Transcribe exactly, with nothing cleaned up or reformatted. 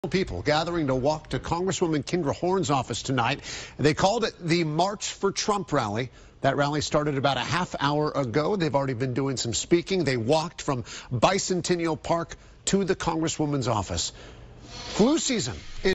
People gathering to walk to Congresswoman Kendra Horn's office tonight. They called it the March for Trump rally. That rally started about a half hour ago. They've already been doing some speaking. They walked from Bicentennial Park to the Congresswoman's office. Flu season.